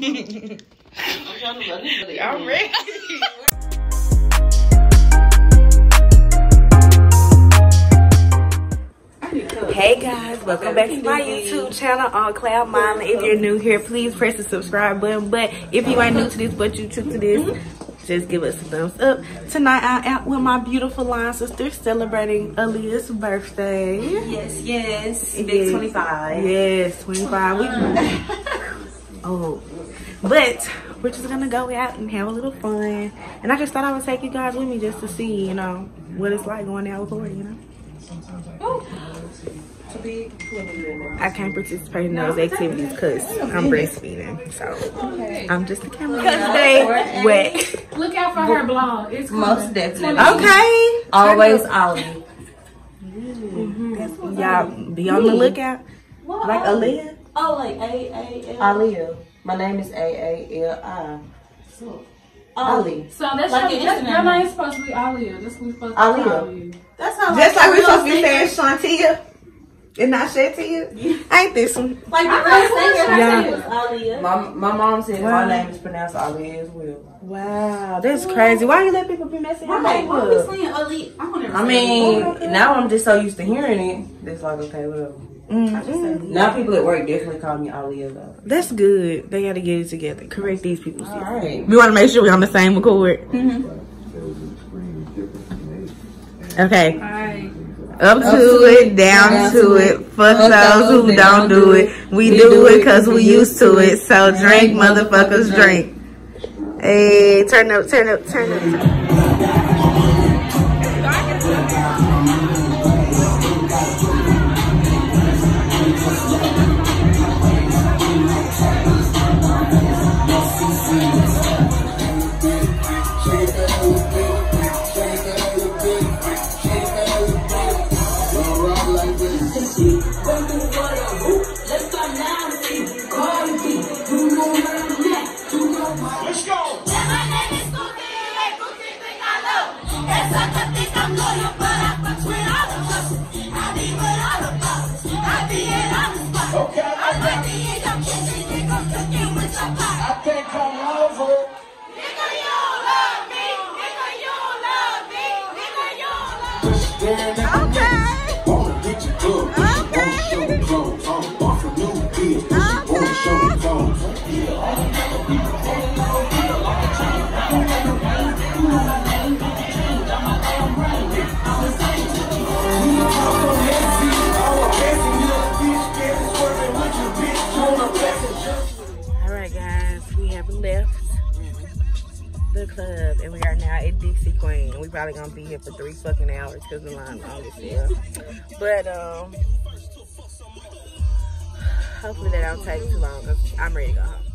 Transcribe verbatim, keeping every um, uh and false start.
I'm ready. Hey guys, welcome back to my YouTube channel on Cloud Mama. If you're new here, please press the subscribe button. But if you ain't new to this, but you true to this, just give us a thumbs up. Tonight I'm out with my beautiful line sister celebrating Aaliyah's birthday. Yes, yes. Big yes. twenty-five. Yes, twenty-five. We oh, but we're just gonna go out and have a little fun. And I just thought I would take you guys with me just to see, you know, what it's like going out with Corri, you know. Oh. I can't participate in those activities because I'm breastfeeding, so okay. I'm just a camera. Because they wet. Look out for her blog. It's most definitely. Okay. Always Aaliyah. Mm-hmm. Y'all be on the lookout. What? Like Aaliyah? Oh, like A A L. Aaliyah. My name is A A L I. So, Ali. So that's like your, that's, your name's supposed to be Aaliyah. That's what we're supposed to Aaliyah. call you. That's how. Just like we're supposed to be saying Shantia. And not Shantia. Ain't this one? Like the real singer, her name was Aaliyah. My, my mom said wow. My name is pronounced Aaliyah as well. Wow, that's crazy. Why you let people be messing your name up? I mean, oh, now I'm just so used to hearing it. It's like, okay, whatever. Mm-hmm. Now people at work definitely call me Aaliyah though. That's good. They got to get it together. Correct these people. All right. We want to make sure we're on the same accord. Mm-hmm. Okay. All right. Up to, Up to it, down, down to it. it. Fuck those who don't, don't do it. it. We, we do, do it because we used to it. So drink, motherfuckers, drink. Hey, turn up, turn up, turn up. Turn up. Alright guys, we have left the club and we are now at Dixie Queen. We probably gonna be here for three fucking hours because the line long as hell. But um hopefully that don't take too long because I'm ready to go home.